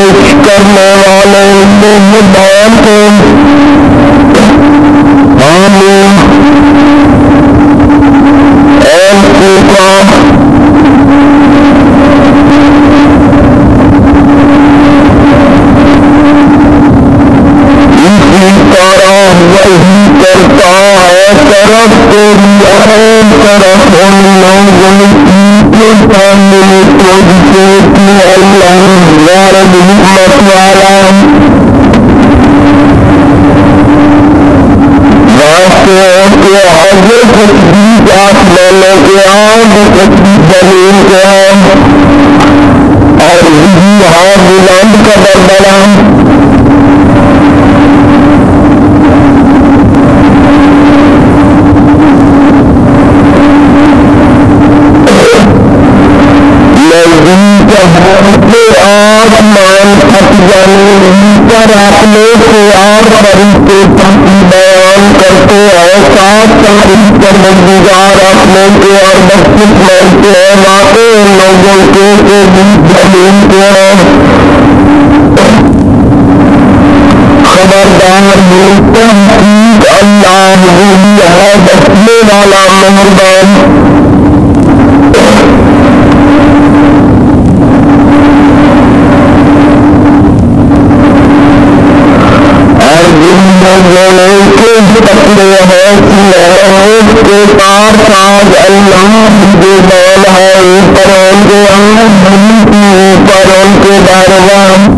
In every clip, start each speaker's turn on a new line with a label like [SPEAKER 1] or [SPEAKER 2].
[SPEAKER 1] پیش کرنے والے میزبان کو آمین اسی طرح وہی کرتا ہے طرف تیری اہم طرف ان لوگوں کے سامنے تجھ سے کہ اللہ غالب حکمت والا واسطے کے آگے تصدیق آسمانوں کے آگے تصدیق زمین کے اور یہاں بلند کا دربلا آسمان تک جانے پر اپنے سے اور طریقے تک بیان کرتے ہیں ساتھ تاریخ پروردگار اپنے کے اور بخشش مانتے ہیں واقع لوگوں کے زمین کے خبردار ملتے ہیں اللہ وہی ہے بخشنے والا مہربان پکڑے ہیں کے پار ساز اللہ جو بول ہے اوپر ان کے اوپر ان کے داروان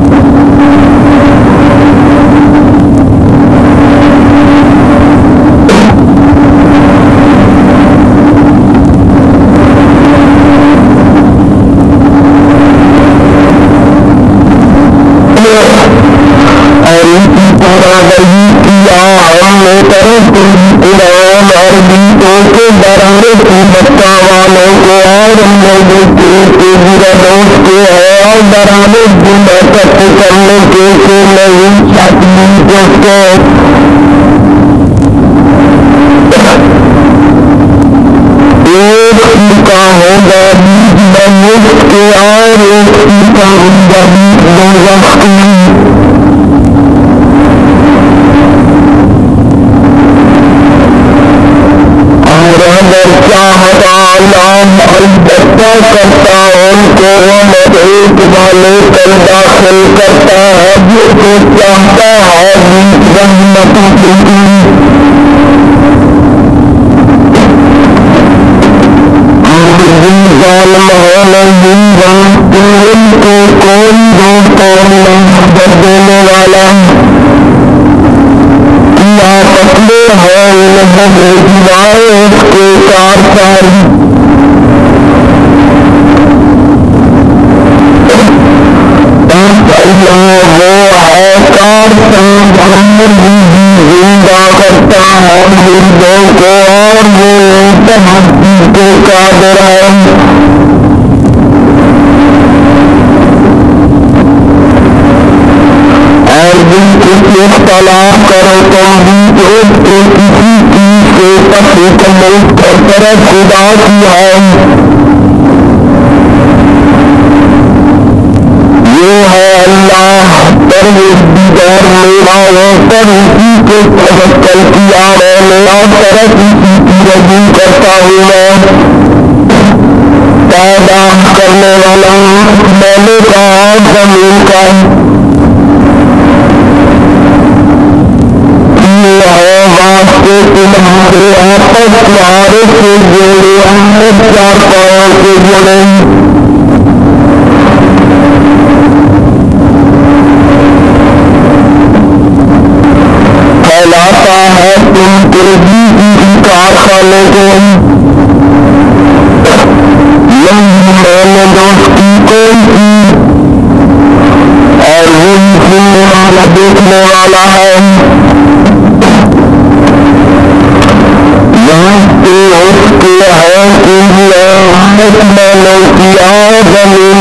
[SPEAKER 1] کرتا ان کو مدعوت والے کل داخل کرتا ہے جو کو چاہتا ہے رحمت ظالم ہونے ان کو کوئی دوستوں نہیں دینے والا کیا پکڑے ہیں انہیں جوائے اس کے کار ساری زندہ کرتا ہے مردوں کو اور وہ تحقیق کے قادر ہے اور جن کو اختلاف کرو تم بھی کسی چیز سے تکمل طرف خدا کی ہے یہ ہے اللہ پروردگار میرا پر اسی کو توکل کیا میں میرا طرف اسی کی رجوع کرتا ہوں میں پیدا کرنے والا میں نے کہا زمین کا واسطے تمہارے آپس تمہارے سے جوڑے احمد چار پاؤں سے جڑے پھیلاتا ہے تم کے بھی کارخانے کو میں نے دوستی کوئی کی اور وہ سننے والا دیکھنے والا ہے اس کے ہے کہ میں نے کیا زمین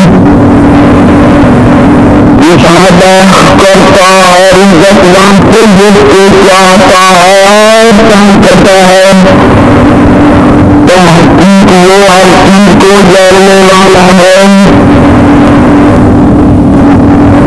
[SPEAKER 1] کی اشارہ کرتا ہے عزت واسطے جس کو چاہتا ہے اور تم کرتا ہے تم حقیق وہ ہر چیز کو جاننے والا ہے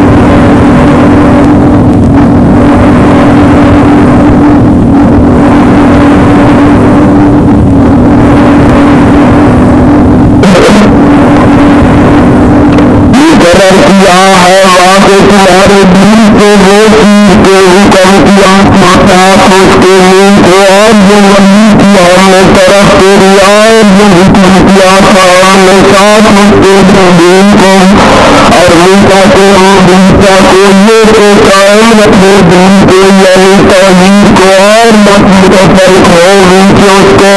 [SPEAKER 1] کرتا ہے وہاں سے تمہارے دل کو وہ چیز کے حکم کیا محتاط اس کے منہ کو اور جو ولی کیا ہم نے طرف تیری اور جو حکم کیا تھا ہم نے ساتھ اس کے دین کو اور موسیٰ کو موسیٰ کو یہ تو قائم رکھے دین کو یعنی توحید کو اور مطلب فرق ہو نیچے اس کو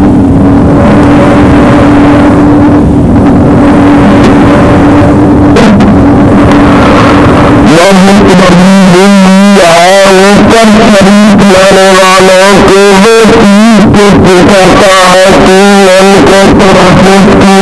[SPEAKER 1] اوپر شریف لانے والوں کے وہ چیز کو پکڑتا ہے کہ ان کو طرف کی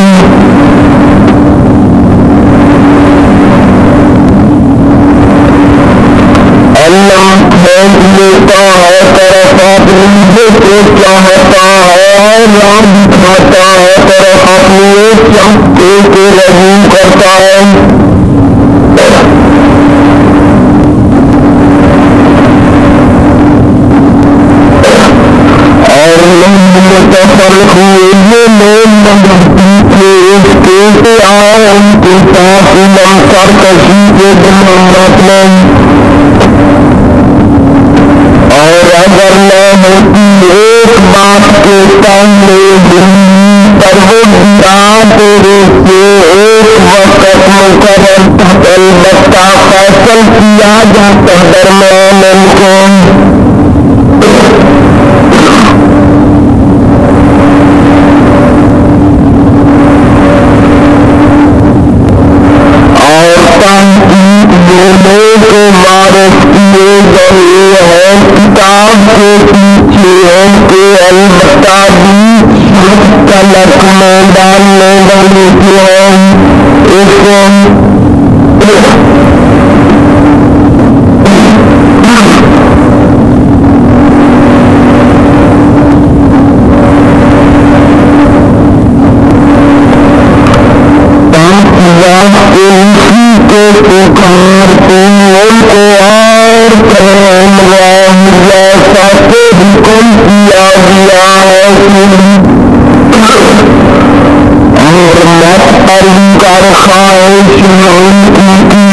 [SPEAKER 1] اللہ کھینچ لیتا ہے طرف اپنی کو چاہتا ہے اور راہ دکھاتا ہے طرف اپنی ایک چمکے کو رجوع کرتا ہے متفرق ہوئے یہ لوگ مگر پیچھے اس کے آئے ان کے ساتھ امام سرکشی کے دماغ میں اور اگر نہ ہوتی ایک بات کے سامنے پروردگار تیرے سے ایک وقت مقرر تک البتہ فیصل کیا جاتا درمیان ان کو کتاب کے پیچھے ان کے البتہ تلک میں ڈالنے والے کے ہیں اس کو پکارتے ان کو اور جیسا کہ حکم کیا گیا ہے اور مت پر کر خواہش ان کی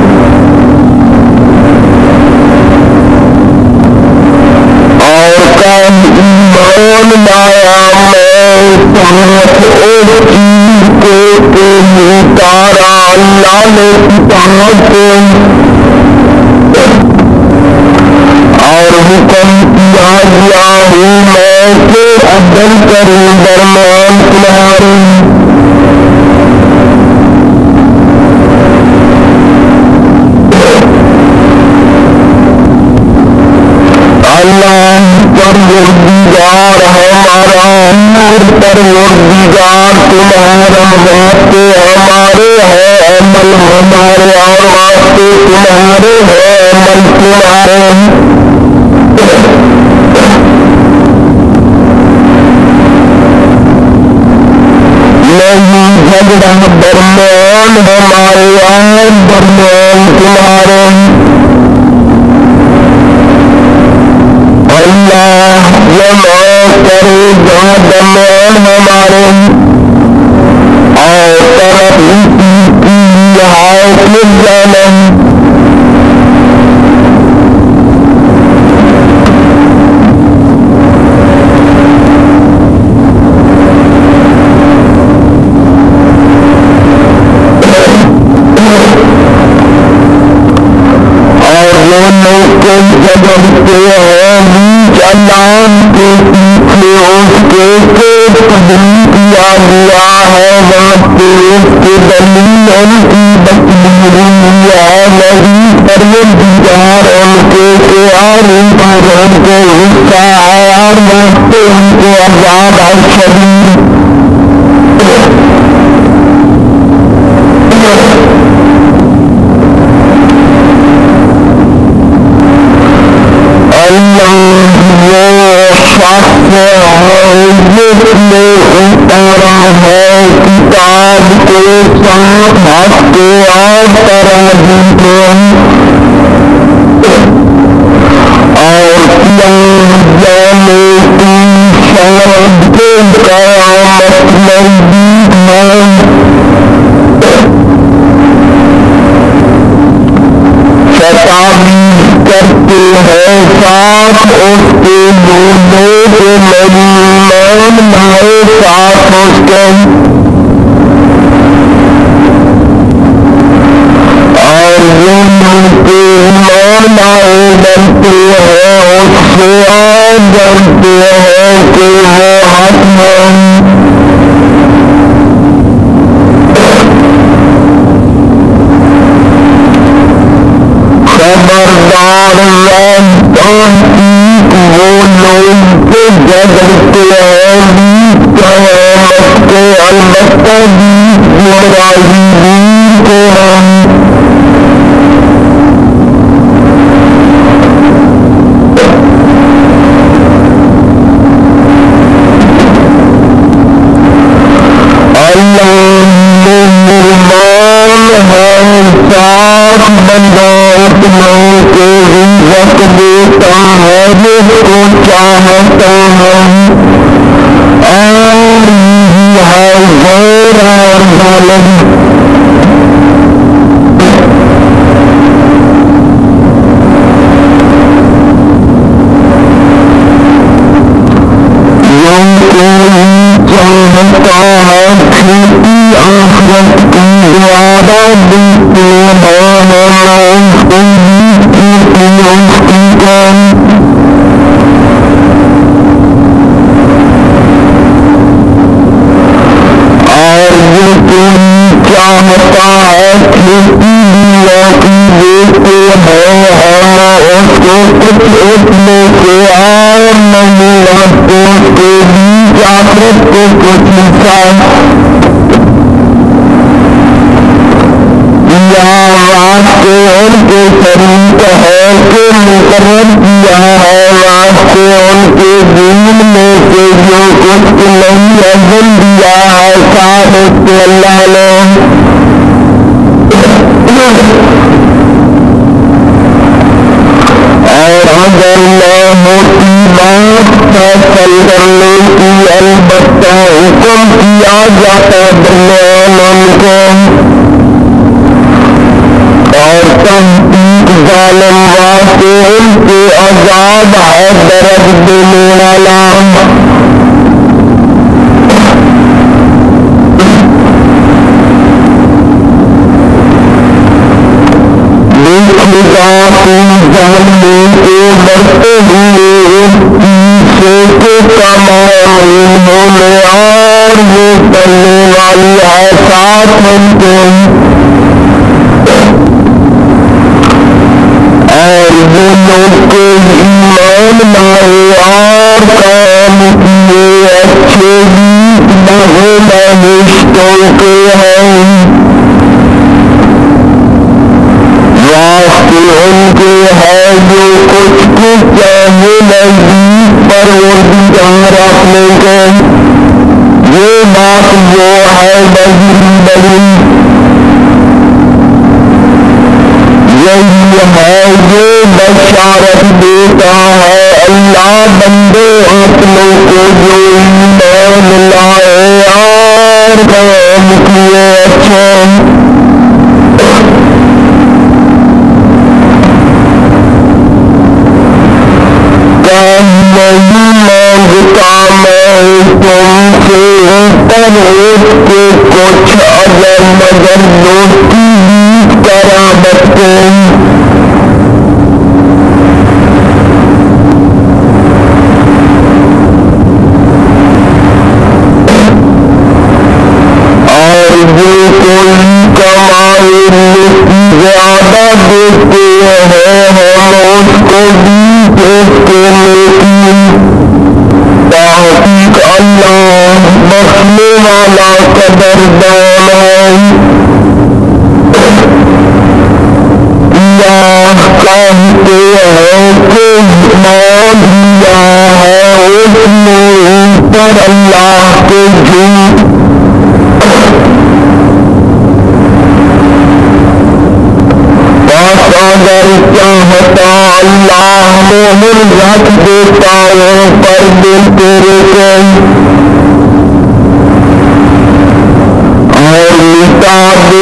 [SPEAKER 1] اور کم ایمان لایا میں ساتھ اس چیز کو اتارا اللہ نے کتاب کو اور حکم کیا گیا ہوں میں کہ عدل کروں درمیان تمہارے اللہ پروردگار ہمارا نور پروردگار تمہارا واسطے ہمارے ہے عمل ہمارے اور واسطے تمہارے ہے عمل تمہارے نہیں جھگڑا درمیان ہمارے اور درمیان تمہارے اللہ جمع کرے گا درمیان ہمارے اور طرف اسی کی نہایت جانم جگڑتے ہیں بیچ اللہ کے پیچھے اس کے قبول کیا گیا ہے واسطے اس کے دلیل ان کی بکیری ہے نہیں پروردگار ان کے اور ان پر ان کو حصہ ہے اور واسطے ان کو عذاب ہے شدید اتارا ہے کتاب کو صاف حق کے اور ترازی کو اور جانے کی شاید کے قیامت نزدیک ہے ہے ساتھ اس کے دونوں کے مریمان نائے ساتھ اس کے اور جو ملتے ایمان آئے ڈرتے ہیں اس سے آن ڈرتے ہیں کہ وہ حتماً خبردار تحقیق وہ لوگ کے جگڑتے ہیں بیت قیامت کو البتہ بیت گمراہی دین کو ہم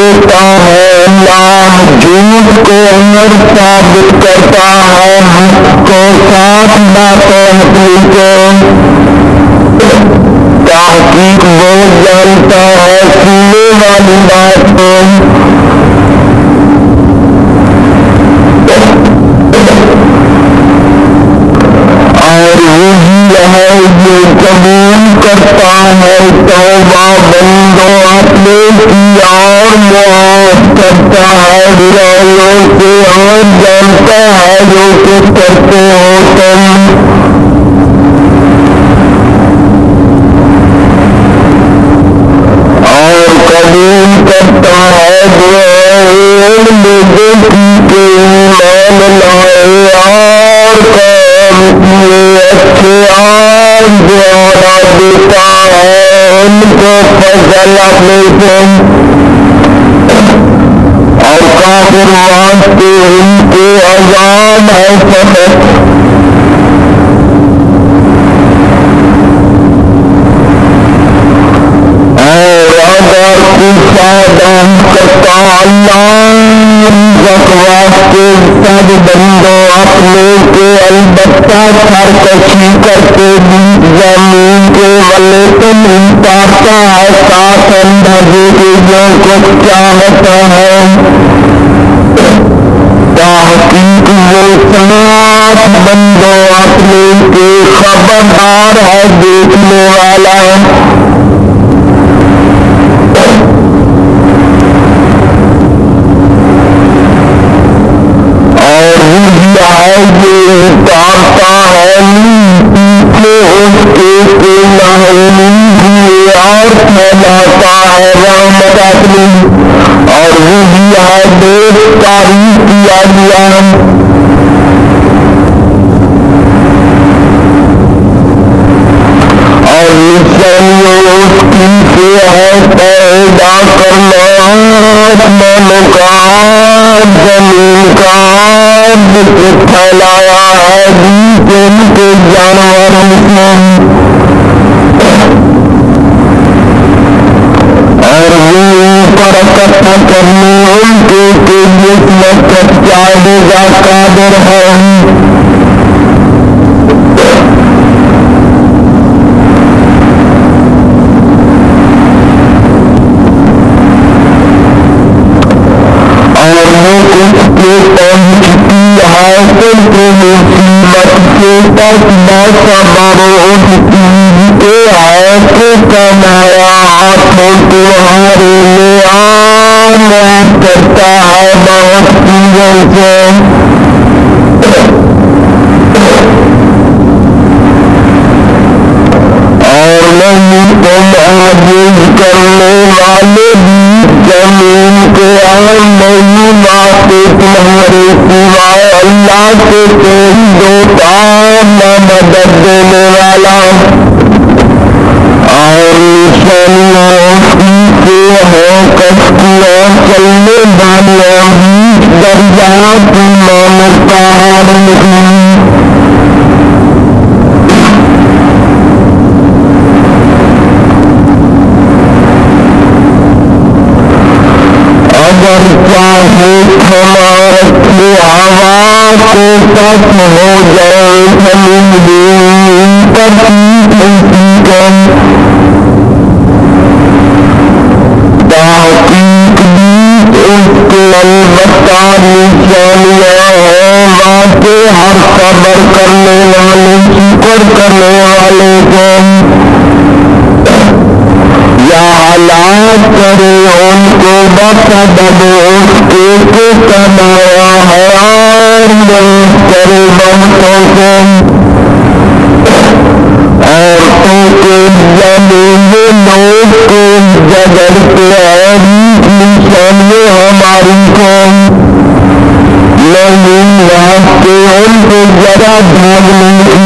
[SPEAKER 1] ثابت کرتا ہے تحقیق وہ جانتا ہے سینے والی بات کو اور وہی ہے جو قبول کرتا ہے توبہ بندوں اپنے کی اور معاف کرتا ہے برائیوں سے اور جانتا ہے جو کچھ کرتے ہو تم اور قبول کرتا ہے دعائیں لوگوں کی کہ ایمان لائے اور کام کیے اچھے اور دوارا دیتا ہے ان کو فضل اپنے سے اور کافر واسطے ان کو عذاب ہے سبق کرتا اللہ واسطے سب بندوں اپنے کے البتہ سرکشی کرتے زمین کے والے تم اتارتا ہے ساتھ اندازے کے جو کچھ چاہتا ہے تحقیق وہ ساتھ بندوں اپنے کے خبردار ہے دیکھنے والا اتارتا ہے پیچھے اس کے محرومی ہوئے اور پھیلاتا ہے رحمت اپنی اور وہی ہے دیکھ تعریف کیا گیا اور نشانیوں اس کی سے ہے پیدا کرنا آسمانوں کا زمین کا پھیلایا ہے ان کے جانوروں میں اور وہ اوپر اکٹھا کرنے ان کے جس مقصد چاہے گا قادر ہے کمایا ہاتھوں تمہارے لئے کرتا ہے بہت چیزوں سے اور نہیں تم عاجز کرنے والے بھی زمین کے نہیں ماتے تمہارے سوائے اللہ کے کوئی دوتا نہ مدد دینے والا اور نشانیاں سے ہو کشتیاں چلنے والیاں دریات مانتا اگر چاہے ہمارے آواز کو سچ ہو جائے زمین پر تحقیق بھی اس کے البتہ نشانیاں ہیں واقع ہر صبر کرنے والے شکر کرنے والے کو یا ہلاک کرے ان کو بسبب اس کے کمایا ہے اور کرے بہتوں کو عورتوں کے زمین لوگ کو جگڑتے ہیں نشانیاں ہماری کو نہیں واسطے ان کو ذرا بھاگنے کی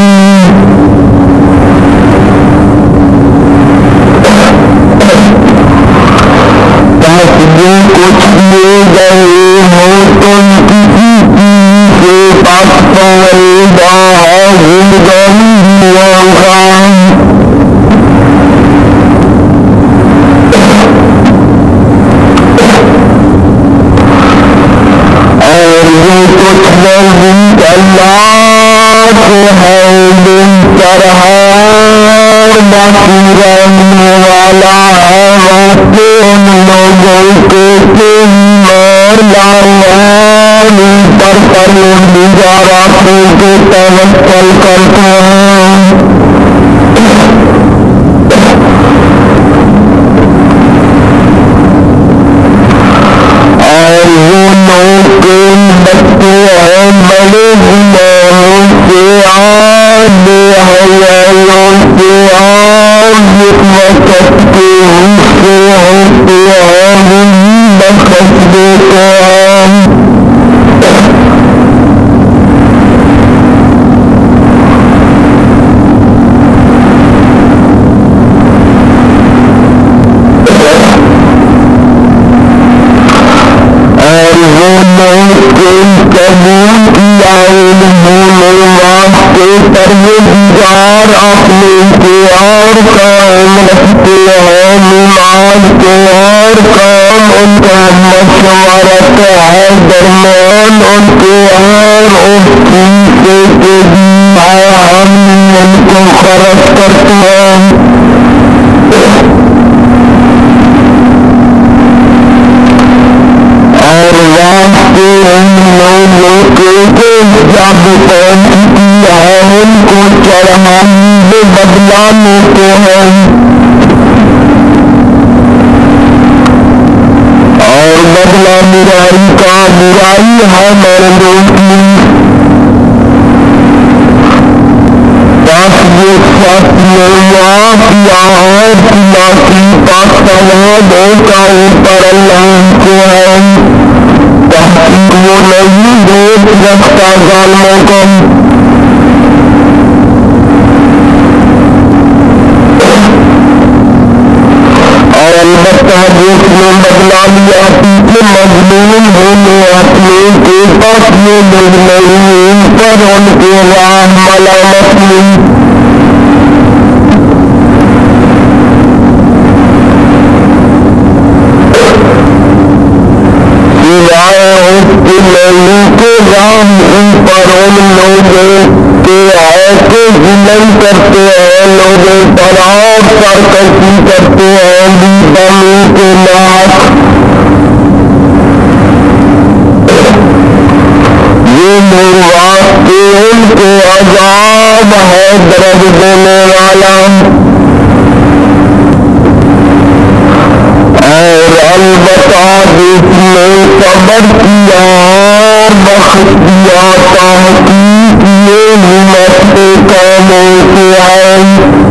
[SPEAKER 1] جو کچھ دیے گئے ہو تم کسی چیز سے پاس پائیدہ ہے زندگی ہوگا اور جو کچھ نزدیک اللہ کو ہے پروردگار اپنے کو توکل کرتے ہیں اور وہ لوگ کے بچے ہیں بڑے گناہوں سے آدھے حیالوں سے آدھے وقت کے حصے ہوتے ہیں بخش دیتے ہیں پروردگار اپنے کو اور کام رکھتے ہیں نماز کو اور کام ان کا مشورت ہے درمیان ان کو اور اس چیز سے کہ ہم ان کو خرچ کرتے ہیں اور واسطے ان لوگوں کے جب پہنچتی ہے ان کو چڑھانے بدلا لیتے ہیں اور بدلا برائی کا برائی ہے مردوں کی بس یہ سچ واقعہ ہے باقی پاکستانوں کا اوپر اللہ کو ہے تحقیق وہ نہیں دیکھ رکھتا ظالموں کو اور البتہ جس نے بدلا لیا پیچھے مظلوم ہونے اپنے کے پاس یہ لوگ نہیں پر ان کے راہ ملامت نہیں کرتے ہیں لوگوں پر اور سرکشی کرتے ہیں بلوں کے لاکھ یہ میرے واسطے ان کو عذاب ہے درد دینے والا اور البتہ جس نے صبر کیا اور بخش دیا تحقیق یہ ہمت کے کاموں سے آئے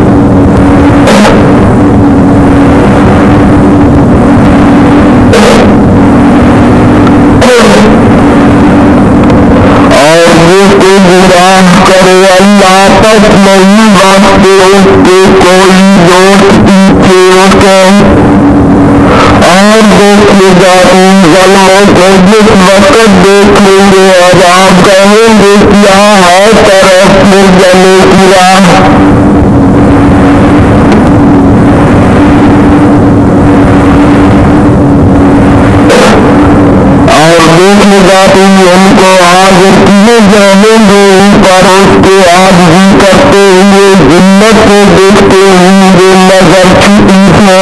[SPEAKER 1] اور جس کو گناہ کرے اللہ تک نہیں واسطے اس کے کوئی دوست پیچھے اٹھے اور دیکھے گا ان ظلموں کو جس وقت دیکھیں گے عذاب کہیں گے کیا ہے طرف پھر جانے کی راہ اور دیکھے گا ان کو حاضر کیے جائیں گے اوپر اس کے عاجزی کرتے ہوئے ذلت کو دیکھتے ہوئے نظر چھپی سے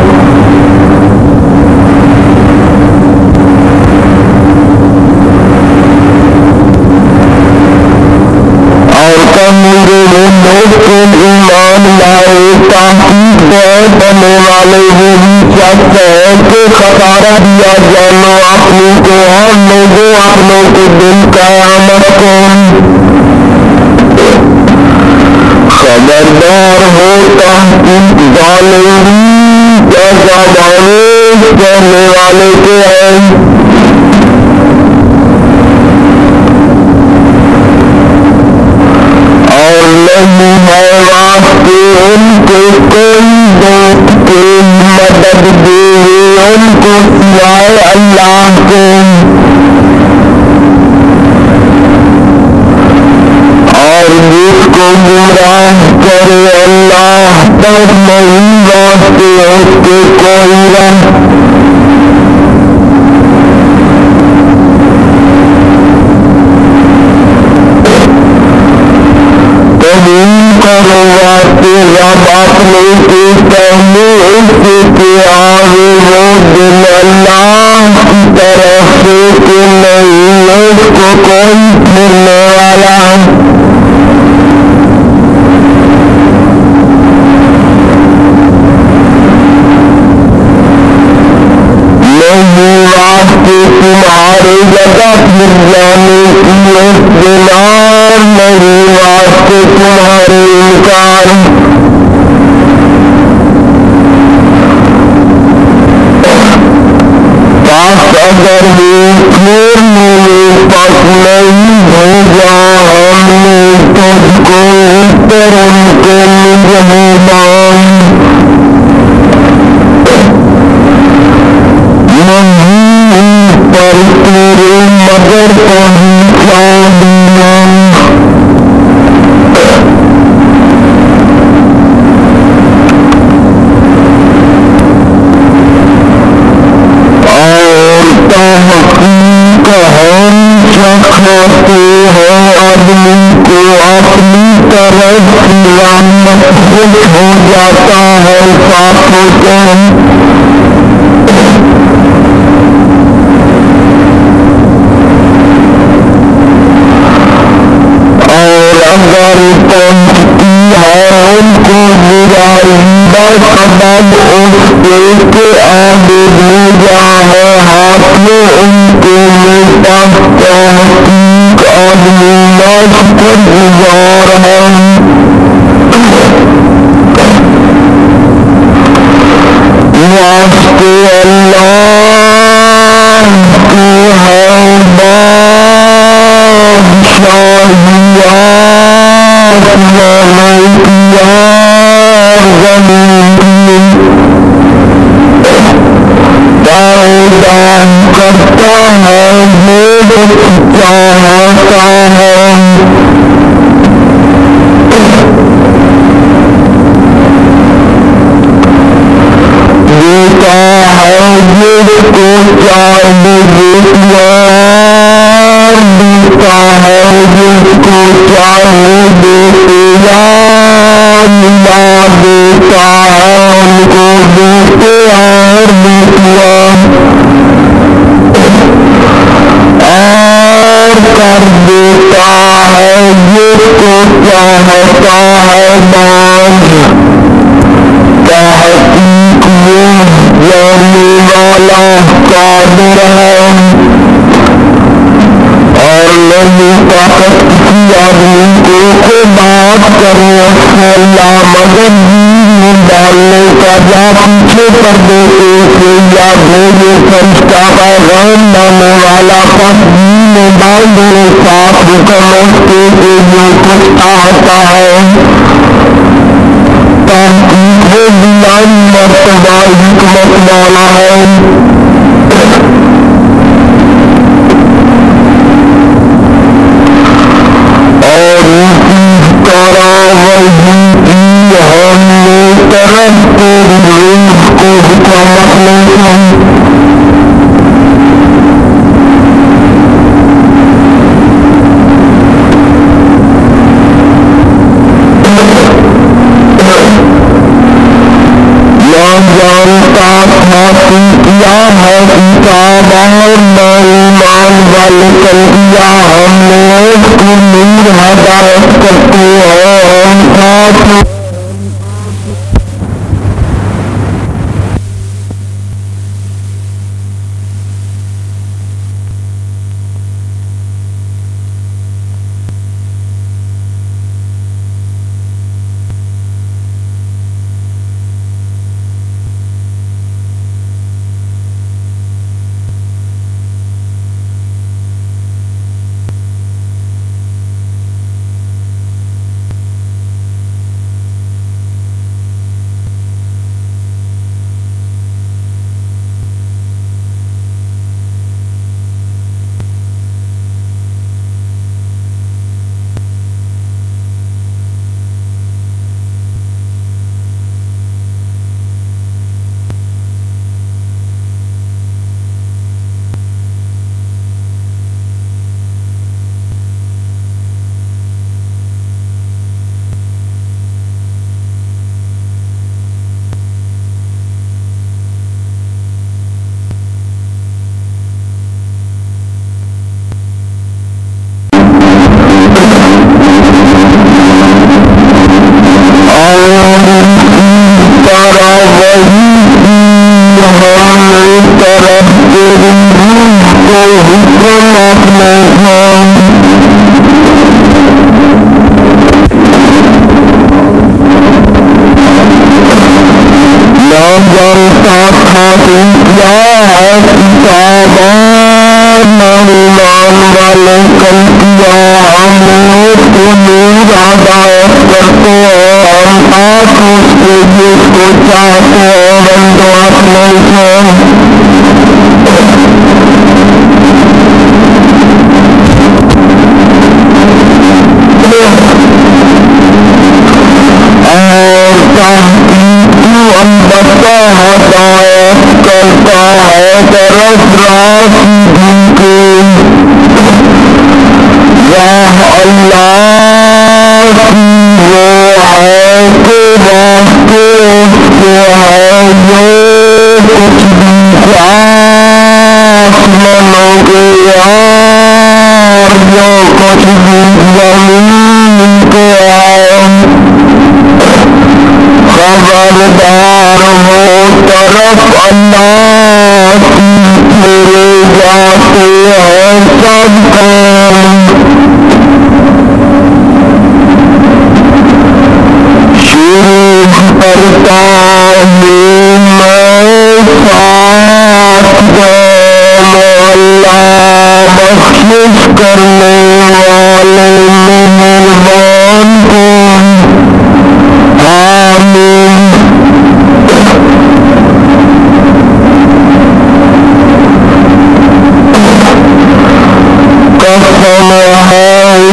[SPEAKER 1] میرے لوگ کو ایمان لائے تحقیق بنے والے وہی شخص ہے کہ خسارہ دیا جانو اپنی کو اور لوگوں اپنوں کے دل قیامت کو خبردار ہو تحقیق ظالمی جیسا دانش کرنے والے کے ہیں نہیں ہے واسطے ان کو کوئی دوست کے مدد دے ان کو سوائے اللہ کو اور جس کو گمراہ کرے اللہ تک نہیں واسطے اس کے کوئی رہ رب اپنے کے پہلے اس کے آگے وہ دل اللہ کی طرف سے کہ نہیں اس کو کوئی پھرنے زیادہ پھر جانے کی اختیار نہیں واسطے تمہارے انکار پاس اگر وہ پھر میرے پاس نہیں بھیجا ہم نے تجھ کو پر ان کے مجھمان نہیں پر تیرے مگر پہنچا دیا کھاتے ہیں آدمی کو اپنی طرف سلامت خوش ہو جاتا ہے صاف ہوتے ہیں اور اگر پہنچتی ہے ان کو برائی بسبب اس کے آگے بھیجا ہے ہاتھ میں ان کے پاس تحقیق آدمی ناشکر گزار ہے واسطے اللہ کے ہے بادشاہیات ملکیات غنیمت دائم کرتا ہے جو چاہتا ہے دیتا ہے جس کو چاہے دیتا ہے جس کو چاہے دیتا دیتا ہے ان کو دیتے اور دیتا اور کر دیتا ہے جس کو چاہتا ہے باز تحقیق وہ جانے والا قادر ہے اور نہیں طاقت کسی آدمی کو بات کرو اللہ مگر دین ڈالنے کا جا پیچھے پردے سے یا بھیجے فرشتہ پیغام لانے والا پس دین ڈال دے صاف حکم اس کے جو کچھ آتا ہے تحقیق وہ بیان مرتبہ حکمت والا ہے اور اسی طرح وہی کی ہم نے طرف تیری روح کو حکمت میں جانتا تھا کہ کیا ہے کتاب اور ایمان والے کل کیا ہم نے اس کو نور ہدایت کرتے ہیں کوشش کرنے والے مہربان کو آمین۔ قسم ہے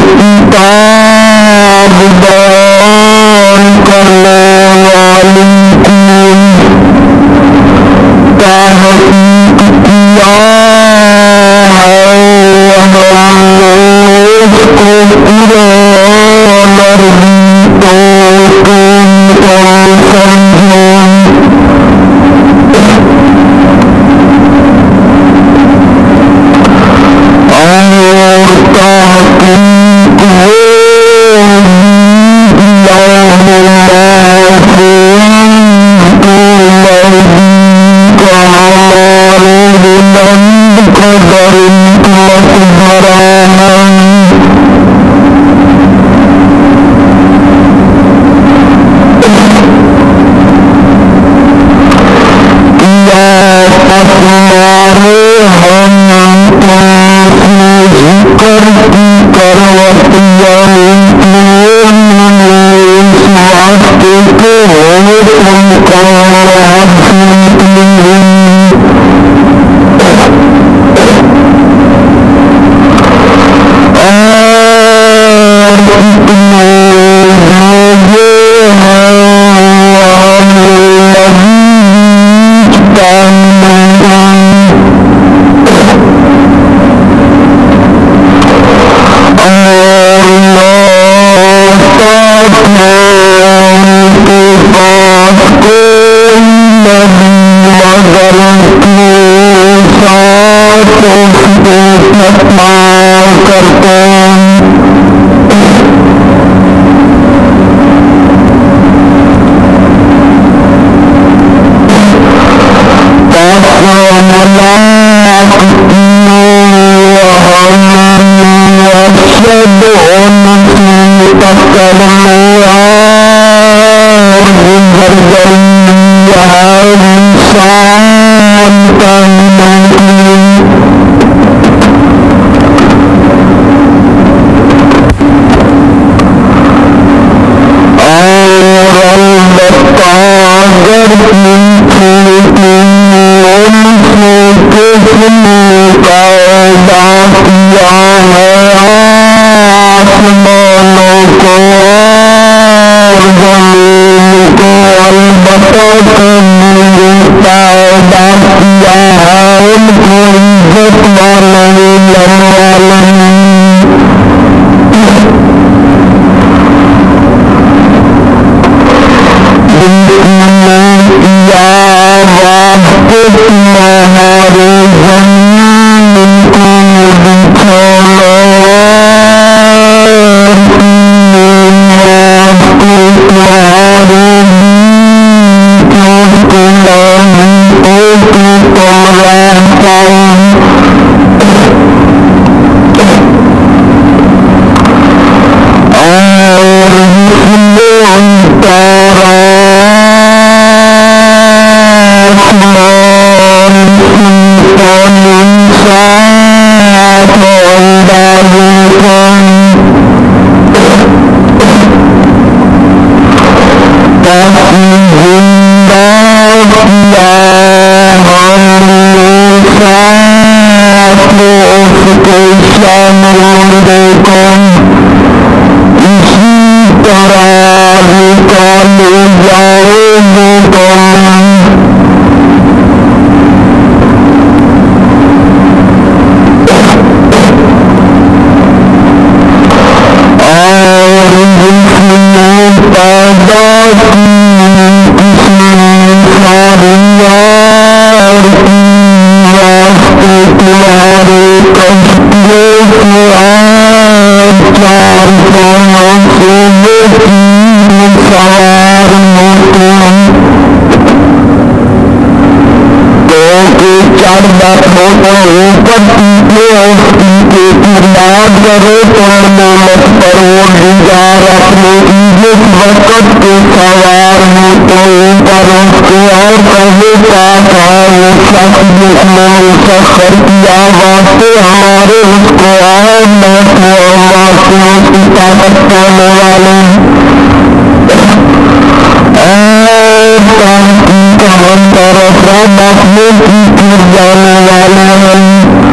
[SPEAKER 1] کتاب بیان کرنے والی کی تحقیق کیا ہے، ہم نے اس کو قرآن عربی طور پر سمجھو۔ اور تحقیق مسخر کیا واسطے ہمارے اس کو طاقت پانے والے اور تحقیق ہم طرف مخلوق کی پھر جانے والے ہیں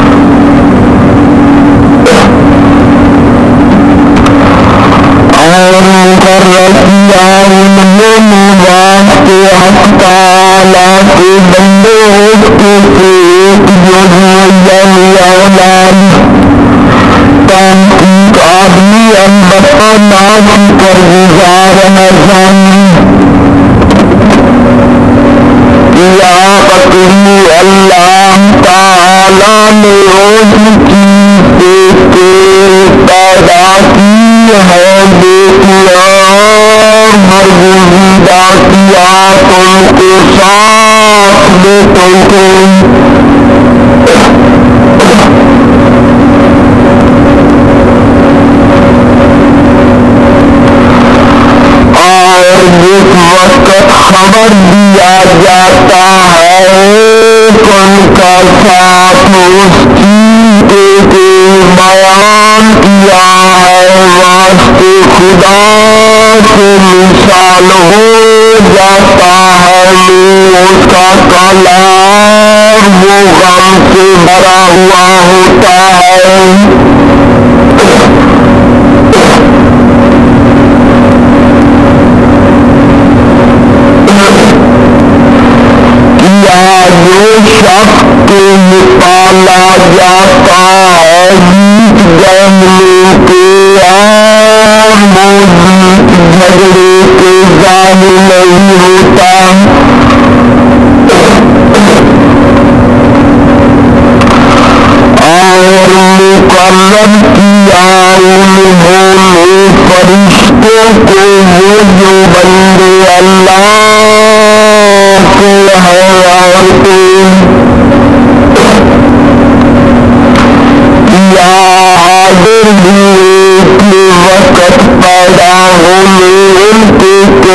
[SPEAKER 1] اور مقرر کیا انہوں واسطے حق تعالیٰ کے بندے ہوتے سے ایک جو یعنی اولاد تحقیق آدمی البتہ ناشکر گزار ہے جانی یا قطری اللہ تعالیٰ نے اس چیز کے پیدا کی ہے بیٹیاں مرغوبیدہ کیا تم کے ساتھ بیٹوں کو اور جس وقت خبر دیا جاتا ہے ان کا ساتھ اس چیز کے بیان کیا ہے واسطے خدا سے مثال ہو جاتا ہے اس کا کلام وہ غم سے بھرا ہوا ہوتا ہے جو شخص کے نکالا جاتا ہے جیت جملے کے اور موجود جھگڑے کے ظاہر نہیں ہوتا اور مقرر کیا انہوں نے فرشتوں کو وہ جو بندے اللہ کے ہیں یا حاضر ہوئے کہ وقت پیدا ہونے ان کے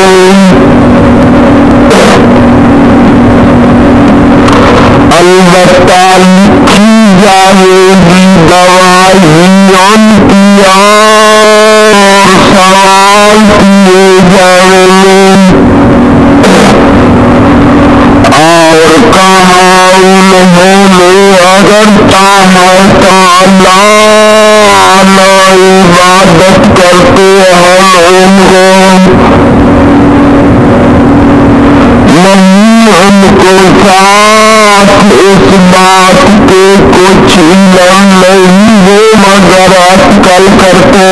[SPEAKER 1] البتہ لکھی جائے گی گواہی ان کی اور سوال کیے جائیں گے اور کہا انہوں نے اگر تعالیٰ نہ عبادت کرتے ہم ان کو نہیں ان کو ساتھ اس بات کے کچھ علم نہیں وہ مگر اٹکل کرتے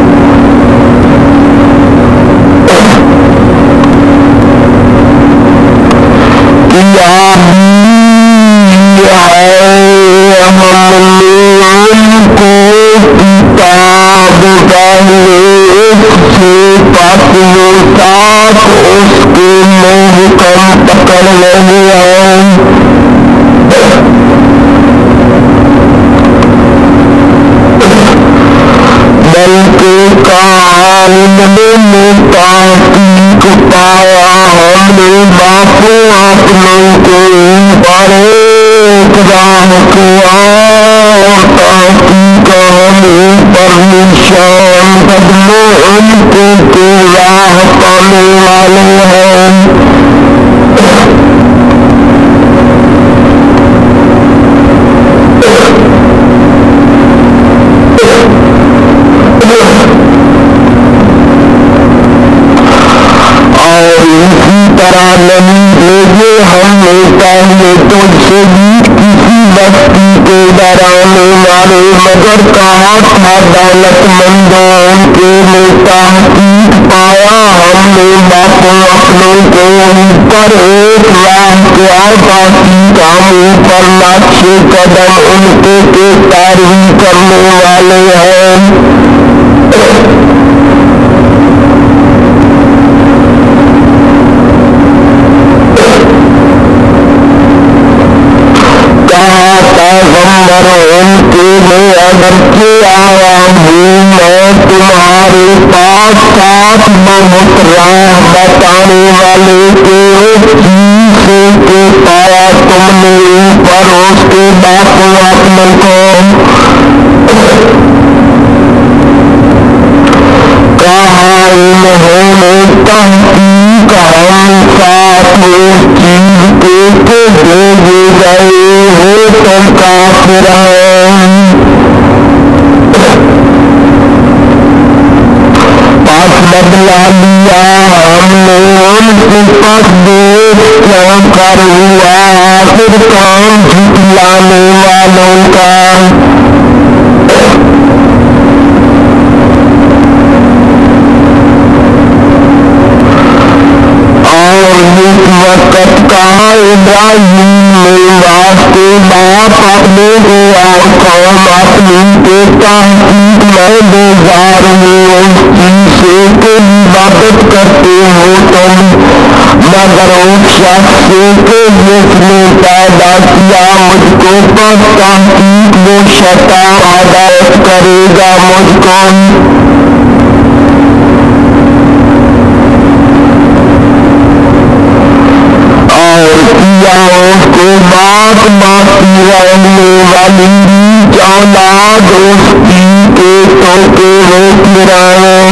[SPEAKER 1] اس کے محکم پکڑ لینے بلکہ کام نے تحقیق پایا ہم نے باپوں اپنوں کو پر ایک راہ کیا اور تحقیق ہمیں پر نشان قدموں ان کو راہ پانے والے ہیں اور اسی طرح نہیں بھیجے ہم نے پہلے تجھ سے بھی کسی بستی کے ڈرانے والے مگر کہا تھا دولت مندوں کے میں تحقیق پایا ہم نے باپوں اپنوں کو اوپر ایک راہ کیا باقی کام اوپر نقش قدم ان کے تعریف کرنے والے ہیں ان کے میں اگر کے آیا ہوں میں تمہارے پاس ساتھ بہت راہ بتانے والے کے اس چیز سے کہ پایا تم نے اوپر اس کے باپوں اپنے کو تحقیق ہم ساتھ اس چیز کے بھیجے گئے ہو تم کافر ہیں. پس بدلا لیا ہم نے ان کے پاس دیکھ کیوں کر ہوا آخر کام جھٹلانے والوں کا. وقت کہا ابراہیم نے واسطے باپ اپنے کو اور قوم اپنی کے تحقیق میں بیزار ہوئے اس چیز سے کہ عبادت کرتے ہو تم مگر اس شخص سے کہ جس نے پیدا کیا مجھ کو پر تحقیق وہ شیطان ہدایت کرے گا مجھ کو. اس کو بات باقی رہنے والی اولاد اس کی پیٹوں کے روک رہے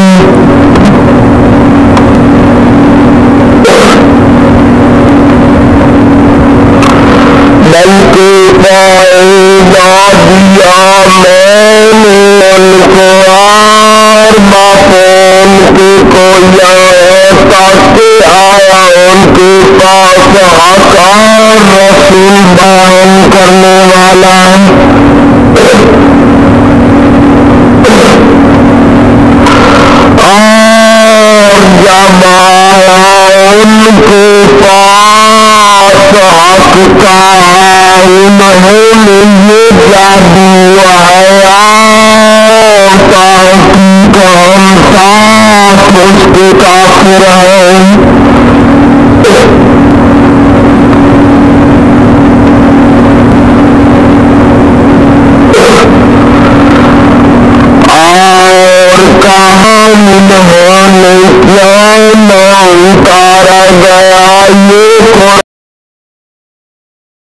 [SPEAKER 1] بلکہ پیدا دیا میں نے ان کو اور باپون کے کوئی تاکہ آیا ان کے پاس آکار رسول بیان کرنے والا اور جب آیا ان کے پاس حق کا انہوں نے یہ جادو آیا تاکہ ہم ساتھ اس کے کافر ہیں.